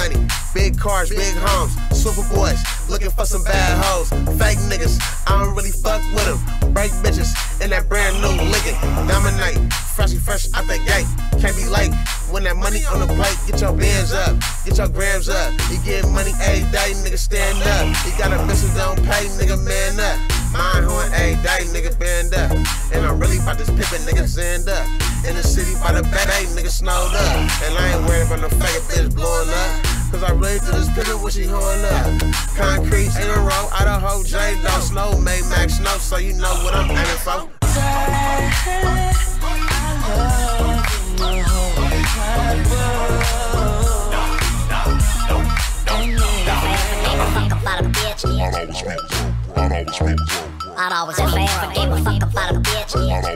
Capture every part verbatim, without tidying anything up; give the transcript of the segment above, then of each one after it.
money, big cars, big homes, super boys, looking for some bad hoes. Fake niggas, I don't really fuck with them. Break bitches in that brand new Lincoln. Dominate, freshy fresh out the gate. Can't be late when that money on the plate. Get your bands up, get your grams up. You get money every day, nigga, stand up. You got a bitch that don't pay, nigga, man up. Mine horn every day, nigga, band up. And I'm really about this pippin', nigga, stand up. In the city by the bed, hey, nigga, snowed up. And I ain't worried about no faggot bitch blowing up. Cause I really do this pippin' when she horn up. Concrete in a row, Idaho, J-Lo, Snow, made Max Snow, so you know what I'm aiming for. I'd always have never gave a fuck about a bitch.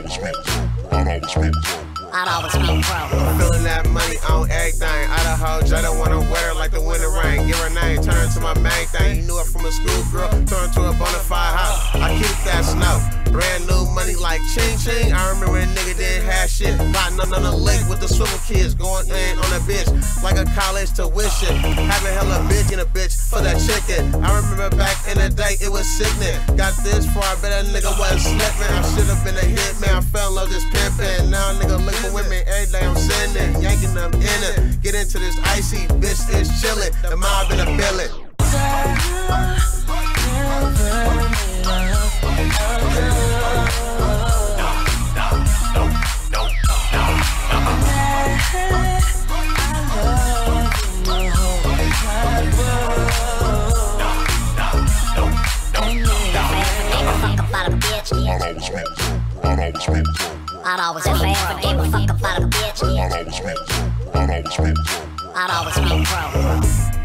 I'd always be broke. Feeling that money on everything. Idaho, J don't wanna wear it like the winter rain. Give her name, turn to my main thing. You knew it from a school girl, turn to a bona fide house. I keep that snow. Brand new money like ching ching. I remember a nigga didn't have shit. Riding on the lake with the swivel kids. Going in on a bitch like a college tuition. Having hella bitch in a bitch for that chicken. I remember back in the day it was sickening. Got this far, I bet a nigga wasn't slipping. I should've been a hit man. I fell in love just pimping. Now a nigga look for women every day I'm sending. Yanking them in it. Get into this icy bitch is chillin'. The mob in the billet. I'd always have never gave a fuck about a bitch. I'd always be broke.